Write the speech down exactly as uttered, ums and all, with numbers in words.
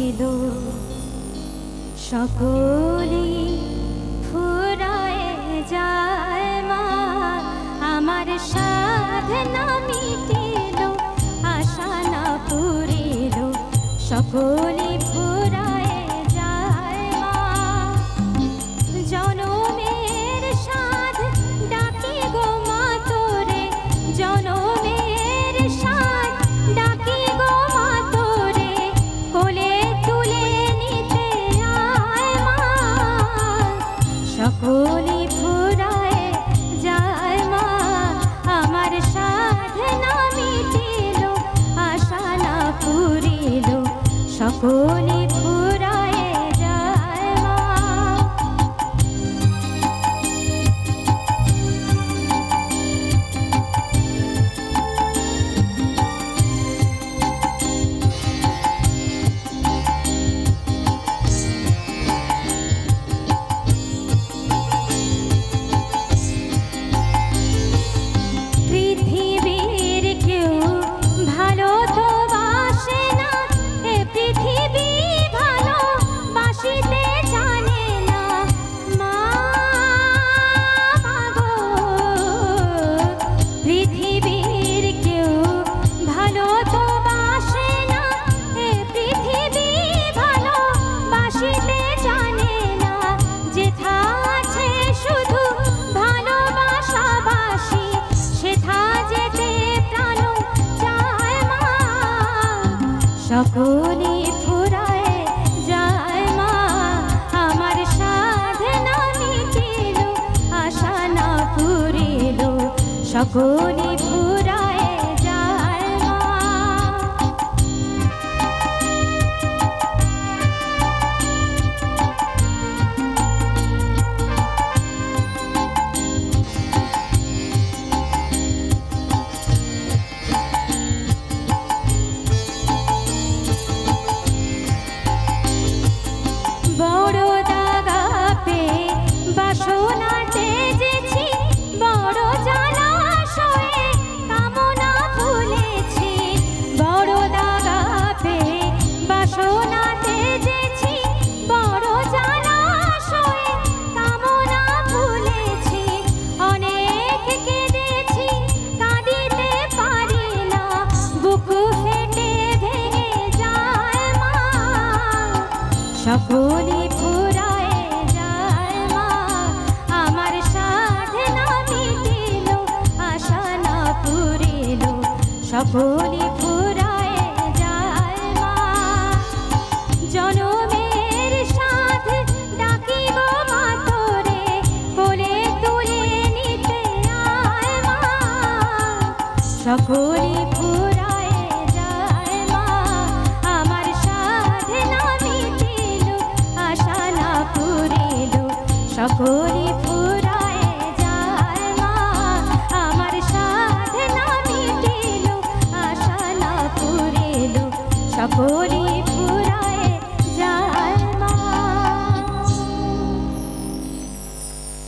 মিটিল সকলে ফুরায় যায় মা আমার সাধনা মিটিল আশা না পুরিল সকলে ফুরায় যায় মা জনমের সাধ ডাকি গো মা তোরে জনমের সাধ ডাকি গো মা তোরে কোলে তুলে নিতে আয় মা সকলে ফুরায় যায় মা আমার সাধনা মিটিল আশা না পুরিল সকলে ফুরায় যায় মা পৃথিবীর কেউ ভালো তো বাসে না এ পৃথিবী ভালো বাসিতে জানে না মা গো পৃথিবীর কেউ ভালো তো বাসে না এ পৃথিবী ভালো বাসিতে জানে না যেথা আছে শুধু ভালোবাসাবাসি সেথা যেতে প্রাণ চায় মা সকলে ফুরায় যায় মা আমার সাধনা মিটিল আশা না পুরিল সকলে ফুরায় যায় মা বড় দাগা পেয়ে বাসনা তেজেছি বড় জলাশয়ে কামনা ভুলেছি বড় দাগা পেয়ে বাসনা তেজেছি বড় জলাশয়ে কামনা ভুলেছি অনেক কেঁদেছি কাঁদিতে পারি না বুক ফেটে ভেঙে যায় মা সকলে ফুরায় যায় মা আমার সাধনা মিটিল আশা না পুরিল সকলে ফুরায় যায় মা জনমের সাধ ডাকি গো মা তোরে কোলে তুলে নিতে আয় মা সকলে ফুরায় যায় মা আমার সাধনা মিটিল আশা না পুরিল সকলে ফুরায় যায় মা আমার সাধনা মিটিল আশা না পুরিল সকলে